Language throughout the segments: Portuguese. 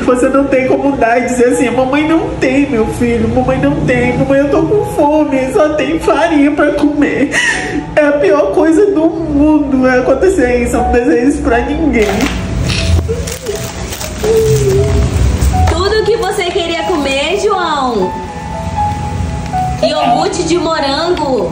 Você não tem como dar e dizer assim: mamãe não tem, meu filho, mamãe não tem, mamãe eu tô com fome, só tem farinha pra comer. É a pior coisa do mundo acontecer isso, eu não desejo isso pra ninguém. Tudo que você queria comer, João? Iogurte de morango.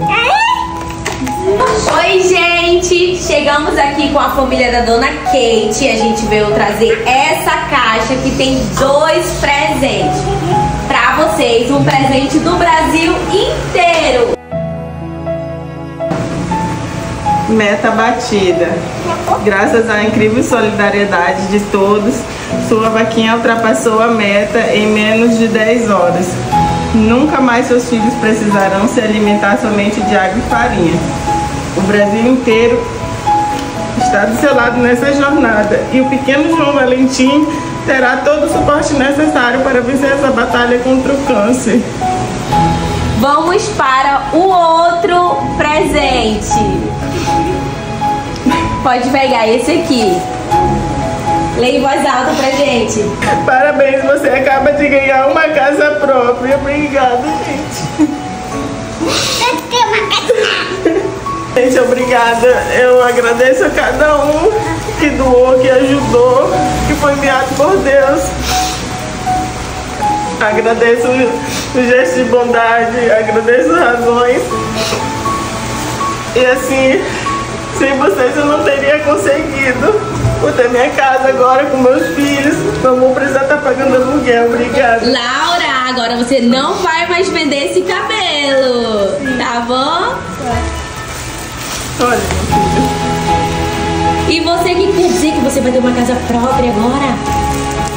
Oi, gente! Chegamos aqui com a família da Dona Kate. A gente veio trazer essa caixa que tem 2 presentes pra vocês. Um presente do Brasil inteiro. Meta batida. Graças à incrível solidariedade de todos, sua vaquinha ultrapassou a meta em menos de 10 horas. Nunca mais seus filhos precisarão se alimentar somente de água e farinha. O Brasil inteiro está do seu lado nessa jornada e o pequeno João Valentim terá todo o suporte necessário para vencer essa batalha contra o câncer. Vamos para o outro presente. Pode pegar esse aqui. Leia em voz alta pra gente. Parabéns, você acaba de ganhar uma casa própria. Obrigada, gente. Gente, obrigada. Eu agradeço a cada um que doou, que ajudou, que foi enviado por Deus. Agradeço o gesto de bondade, agradeço as razões. E assim, sem vocês eu não teria conseguido. Vou ter minha casa agora com meus filhos. Não vou precisar estar pagando aluguel. Obrigada. Laura, agora você não vai mais vender esse cabelo. Tá bom? Olha, meu filho. E você que quer dizer que você vai ter uma casa própria agora?